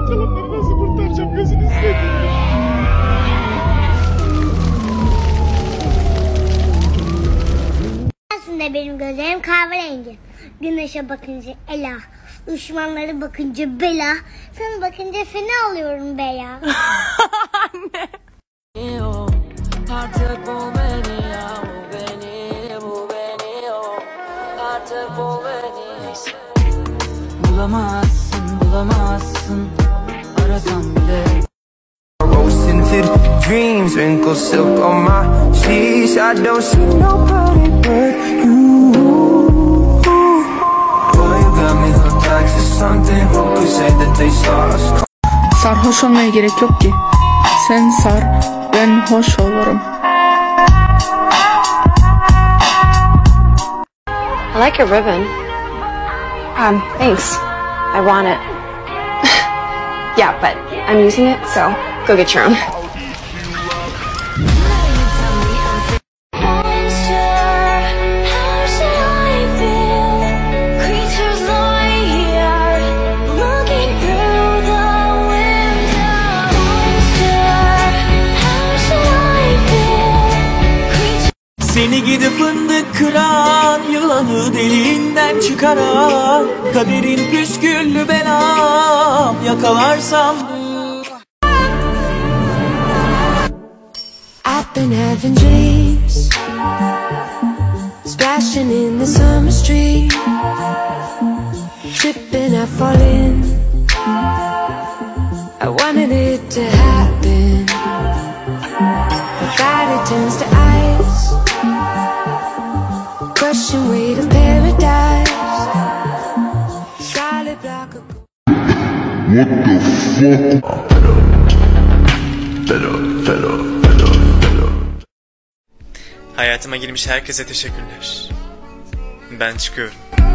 Kalanları nasıl kurtaracağım gözünü seveyim. Aslında benim gözlerim kahverengi. Güneşe bakınca Ela, düşmanlara bakınca Bela, sana bakınca fena oluyorum be ya. Anne. Artık bu beni ya, bu beni, bu beni o. Artık bu beni. Neyse. Bulamazsın, bulamazsın, arasam bile. Roasting to the dreams, wrinkle silk on my sheets. I don't see nobody but you. Boy, you got me hooked onto something. Who could say that they saw us? Sarhoş olmaya gerek yok ki. Sen sar, ben hoş olurum. I like your ribbon. Thanks. I want it. Yeah, but I'm using it, so go get your own. Seni gidip fındık kıran, yılanı deliğinden çıkaran, kaderin püsküllü belam yakalarsam. I've been having dreams, splashing in the summer street, tripping, I fall in. I wanted it to happen, but God, it turns to ice. Crushing weight of paradise. Solid block of... What the fuck? Better. Hayatıma girmiş herkese teşekkürler. Ben çıkıyorum.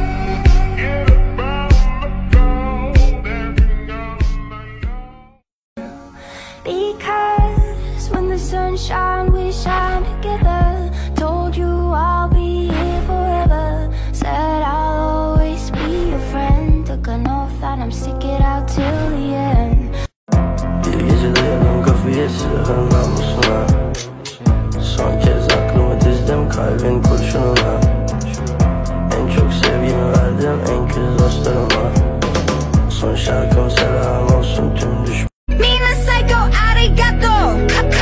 Because when the sun shines, we shine together. Told you I'll be here forever. Said I'll always be your friend. Took an oath that I'm stick it out till the end. Bir geceleyelim kafayı silahın namusuna. Son kez aklımı dizdim kalbin kurşununa. En çok sevgimi verdim en kız dostlarıma. Son şarkım selam olsun tüm düşman. Mina Psycho arigato.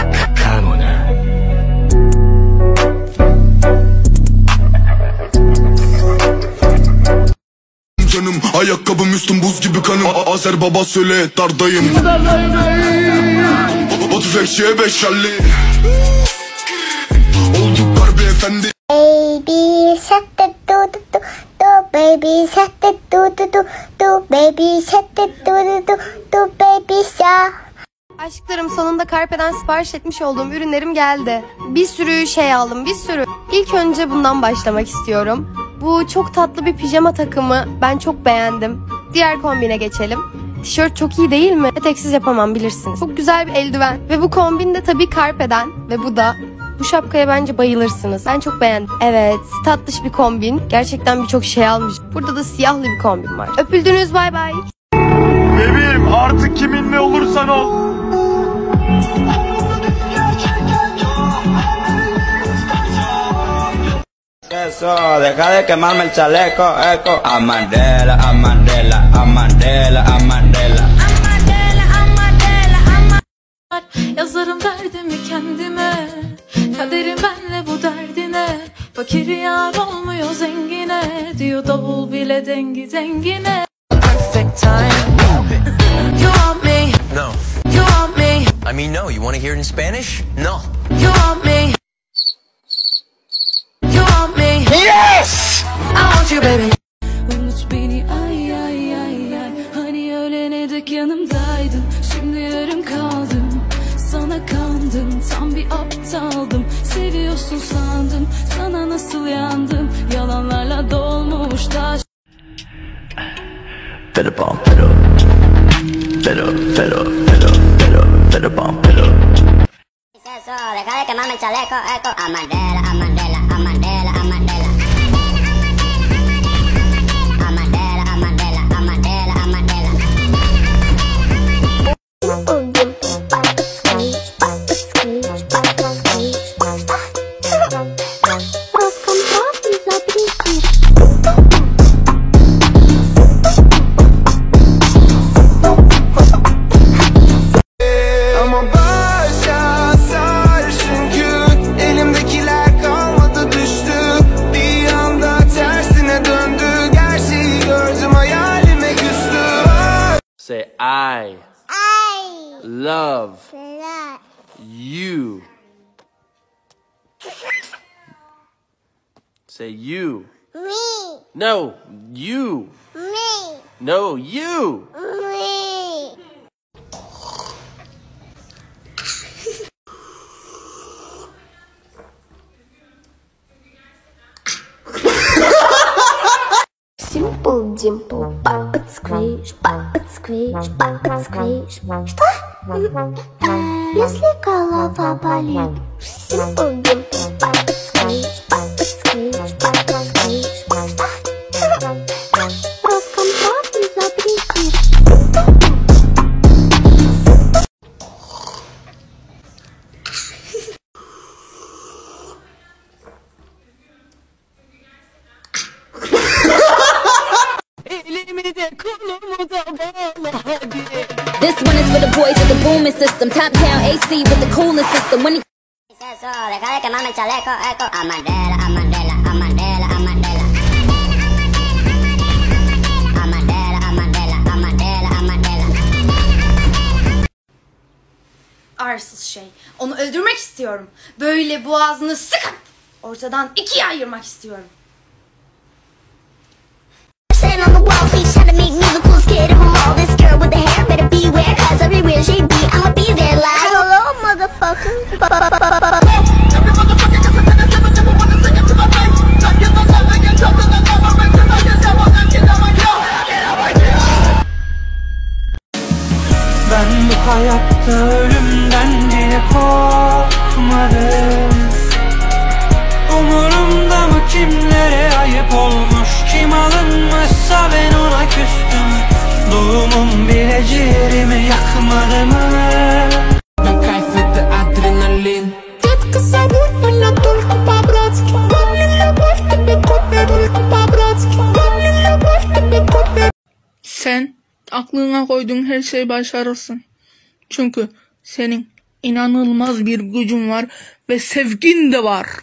Canım ayakkabım üstüm buz gibi kanım. Azer baba söyle dardayım. O tüfekçiye beşerli. Olduklar beyefendi. Baby shark do do do do, baby shark do do do do, baby shark do do do do, baby shark. Aşklarım, sonunda Carpe'den sipariş etmiş olduğum ürünlerim geldi. Bir sürü şey aldım, bir sürü. İlk önce bundan başlamak istiyorum. Bu çok tatlı bir pijama takımı, ben çok beğendim. Diğer kombine geçelim. Tişört çok iyi değil mi? Eteksiz yapamam, bilirsiniz. Çok güzel bir eldiven. Ve bu kombin de tabii Carpe'den. Ve bu da. Bu şapkaya bence bayılırsınız. Ben çok beğendim. Evet, tatlış bir kombin. Gerçekten birçok şey almış. Burada da siyahlı bir kombin var. Öpüldünüz, bay bay. Bebeğim artık kiminle olursan ol. Eso, deja de quemarme el chaleco, eco. A Mandela, a Mandela, a Mandela, a Mandela. Yazarım derdimi kendime, kaderim benle bu derdine. Fakir yar olmuyor zengine, diyor davul bile dengi dengine. Perfect time. You want me? No. You want me? I mean, no. You want to hear it in Spanish? No. You want me? You want me? Yes! I want you, baby. Unut beni ay ay ay ay. Hani ölene dek yanımdaydın. Şimdi yarım kaldım. Sana kandım. Tam bir aptaldım. Seviyorsun sandım. Sana nasıl yandım. Yalanlarla dolmuş taş. Better bump it up. Better bump it up. Eso, deja de quemarme el chaleco, eco. A Mandela, a Mandela, a Mandela, a Mandela. A Mandela, a Mandela, a Mandela, a Mandela. Say I love love you. Say you. me, No, you. me, No, you. me. Simple dimple, puppet squish, puppet squish, puppet squish. Что? Если голова болит. Simple dimple, puppet squish, puppet squish, puppet squish. Что? Роскомздрав не запретит. This one is for the boys with the booming system. Top down AC with the cooling system. When he Deja de quemarme el chaleco, eco. Amandela, Amandela, Amandela, Amandela. Amandela, Amandela, Amandela, Amandela. Arsız şey. Onu öldürmek istiyorum. Böyle boğazını sıkıp ortadan ikiye ayırmak istiyorum. Sitting on the wall, feet trying to make me the coolest kid of them all. This girl with the hair better beware, cause everywhere she be, I'ma be there like hello, motherfucker. Ben bu hayatta ölümden diye korkmadım. Umurumda mı kimlere ayıp olmuş, kim alınmışsa ben ona küstüm. Doğumum bile ciğerimi yakmadı mı? Ben kayfetti adrenalin. Детка, зовут меня только по-братски. Помню любовь тебе копия, только по-братски. Помню любовь тебе копия. Sen aklına koyduğun her şeyi başarırsın. Çünkü senin inanılmaz bir gücün var ve sevgin de var.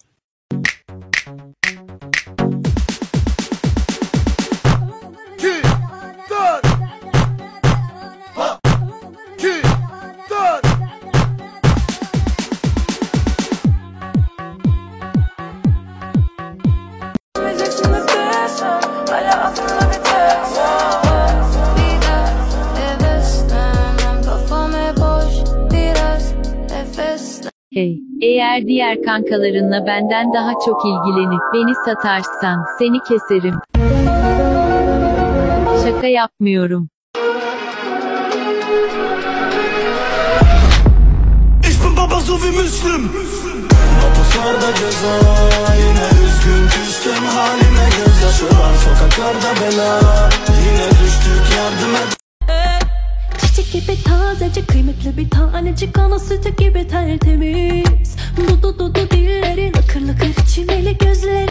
Hey, eğer diğer kankalarınla benden daha çok ilgilenip beni satarsan seni keserim. Şaka yapmıyorum. Ich bin Baba so wie Müslüm. Mapuslarda ceza, yine üzgün küstüm halime, gözyaşı var sokaklarda bela. Yine düştük, yardım et. Çiçek gibi tazecik, kıymetli bir tanecik, ana sütü gibi tertemiz. Du dillerin lıkır lıkır, çimeli gözleri.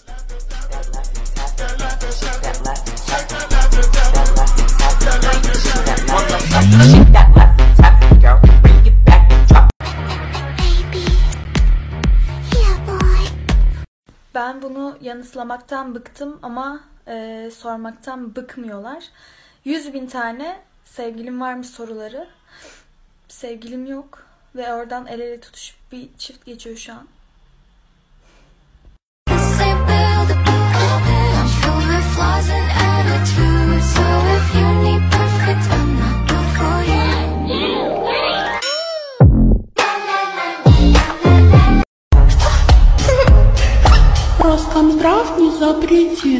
Ben bunu yanıtlamaktan bıktım ama sormaktan bıkmıyorlar. 100.000 tane sevgilim var mı soruları. Sevgilim yok ve oradan el ele tutuşup bir çift geçiyor şu an. Роскомздрав не запретит.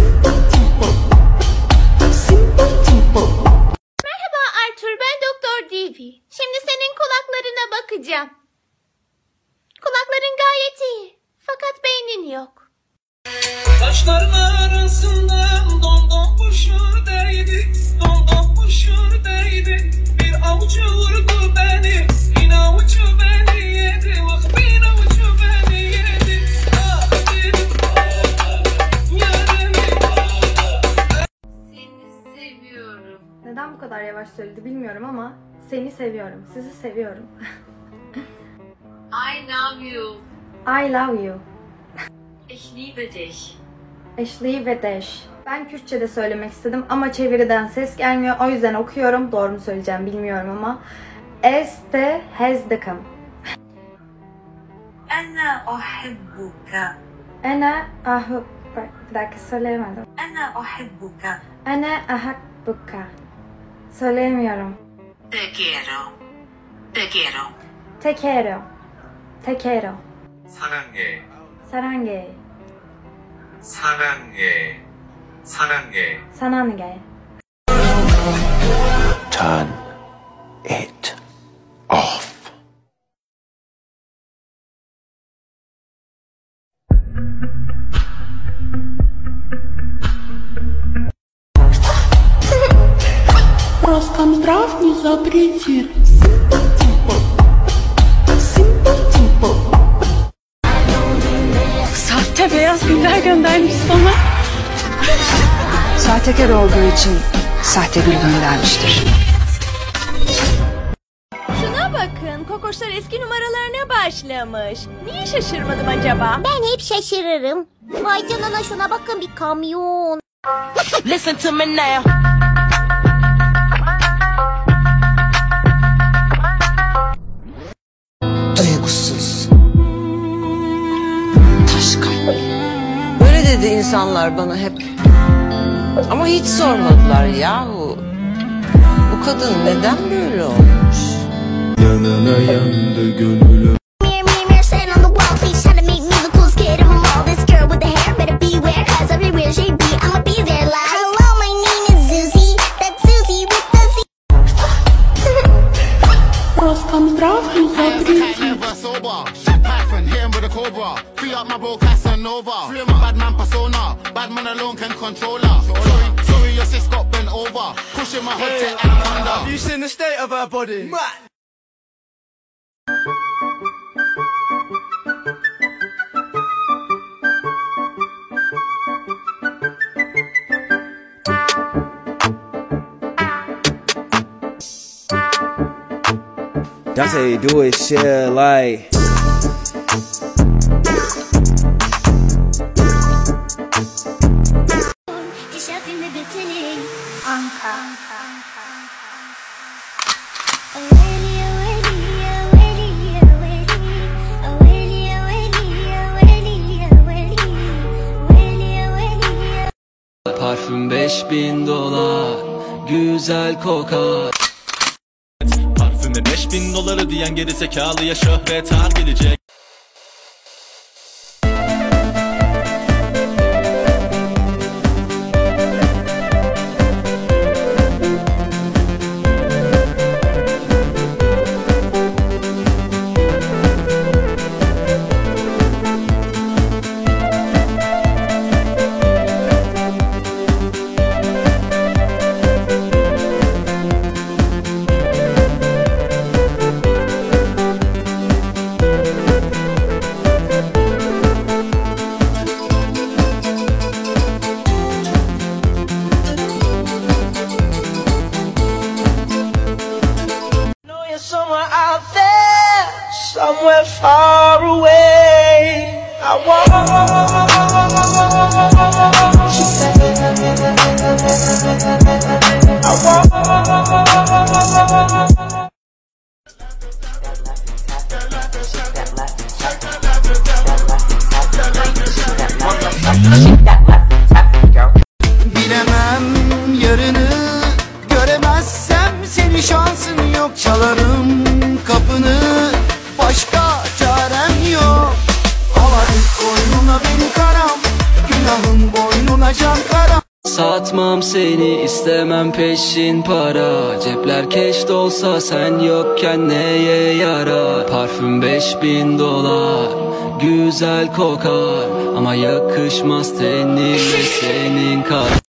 Merhaba Arthur, ben Doktor Divi. Şimdi senin kulaklarına bakacağım. Kulakların gayet iyi. Fakat beynin yok. Taşların arasından domdom kuşu değdi. Domdom kuşu değdi. Bir avucu vurdu beni. Yine avucu beni yedi. Bak bir avucu beni yedi. Ah dedim Seni seviyorum. Neden bu kadar yavaş söyledi bilmiyorum ama seni seviyorum. Sizi seviyorum. I love you. I love you. Ich liebe dich. Ashley ve Dash. Ben Kürtçe de söylemek istedim ama çeviriden ses gelmiyor. O yüzden okuyorum. Doğru mu söyleyeceğim bilmiyorum ama. Este hezdekim. Ana uhibbuka. Ana ahubbuka. Bir dakika söyleyemedim. Ana uhibbuka. Ana ahubbuka. Söyleyemiyorum. Te quiero. Te quiero. Te quiero. Te quiero. 사랑해. Sarange. 사랑해. 사랑해. Sanange. Turn it off. Роскомздрав не запретит. Sahte beyaz güller göndermiş sana. Sahtekar olduğu için sahte gül göndermiştir. Şuna bakın, kokoşlar eski numaralarına başlamış. Niye şaşırmadım acaba? Ben hep şaşırırım. Vay canına şuna bakın bir kamyon. Listen to me now. Duygusuz. Taş kalpli. Böyle dedi insanlar bana hep. Ama hiç sormadılar yahu. Bu kadın neden böyle olmuş? Yanına yandı gönlüm. Роскомздрав не запретит. Free up my bro Casanova. Free my bad man persona. Bad man alone can control her. Sorry, your sis got bent over. Pushing my hood to Anaconda. Have you seen the state of her body? That's how you do it, shit, like. Parfüm $5000, güzel kokar. Parfüme $5000 diyen geri zekalıya şöhret har gelecek. Somewhere out there, somewhere far away. I want. She said, I want. Bilemem yarını, göremezsem seni şansın yok. Çalarım kapını, başka çarem yok. Alayım koynuna benim karam, günahım boynuna can karam. Satmam seni, istemem peşin para. Cepler keş dolsa sen yokken neye yarar? Parfüm $5000, güzel kokar. Ama yakışmaz tenine senin kar.